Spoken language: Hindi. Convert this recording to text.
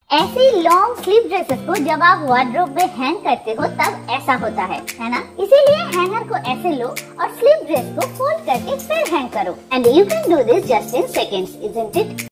ऐसी लॉन्ग स्लीव ड्रेसेस को जब आप वार्डरोब में हैंग करते हो तब ऐसा होता है ना? इसीलिए हैंगर को ऐसे लो और स्लीव ड्रेस को फोल्ड करके फिर हैंग करो। And you can do this just in seconds, isn't it?